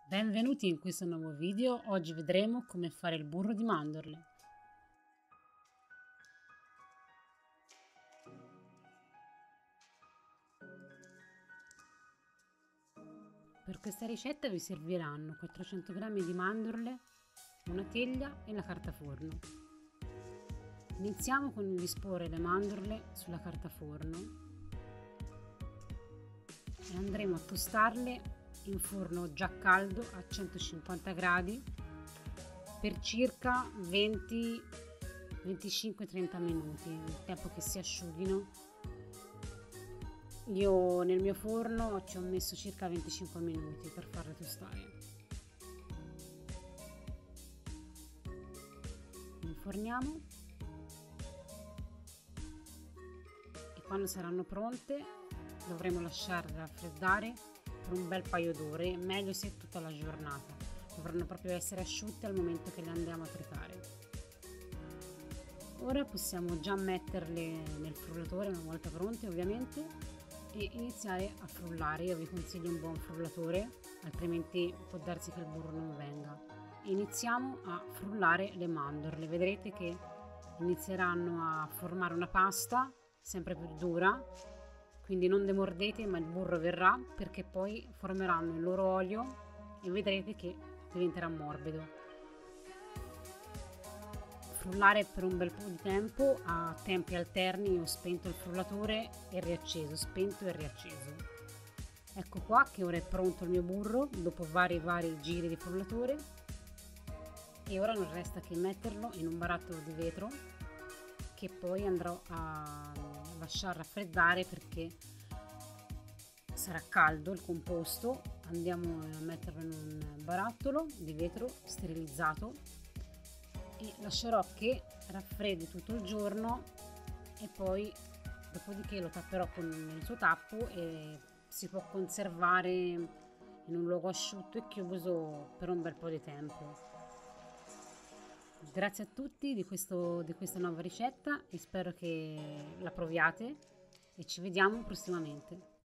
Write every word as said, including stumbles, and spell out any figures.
Benvenuti in questo nuovo video. Oggi vedremo come fare il burro di mandorle. Per questa ricetta vi serviranno quattrocento grammi di mandorle, una teglia e la carta forno. Iniziamo con il disporre le mandorle sulla carta forno e andremo a tostarle in forno già caldo a centocinquanta gradi per circa venti venticinque trenta minuti, il tempo che si asciughino. Io nel mio forno ci ho messo circa venticinque minuti per farle tostare. Inforniamo e quando saranno pronte dovremo lasciarle raffreddare per un bel paio d'ore, meglio se tutta la giornata. Dovranno proprio essere asciutte al momento che le andiamo a tritare. Ora possiamo già metterle nel frullatore una volta pronte ovviamente e iniziare a frullare. Io vi consiglio un buon frullatore, altrimenti può darsi che il burro non venga. Iniziamo a frullare le mandorle, vedrete che inizieranno a formare una pasta sempre più dura, quindi non demordete, ma il burro verrà, perché poi formeranno il loro olio e vedrete che diventerà morbido. Frullare per un bel po' di tempo a tempi alterni. Ho spento il frullatore e riacceso, spento e riacceso. Ecco qua che ora è pronto il mio burro dopo vari vari giri di frullatore, e ora non resta che metterlo in un barattolo di vetro che poi andrò a lasciar raffreddare perché sarà caldo il composto. Andiamo a metterlo in un barattolo di vetro sterilizzato e lascerò che raffreddi tutto il giorno e poi dopodiché lo tapperò con il suo tappo e si può conservare in un luogo asciutto e chiuso per un bel po' di tempo. Grazie a tutti di, questo, di questa nuova ricetta e spero che la proviate e ci vediamo prossimamente.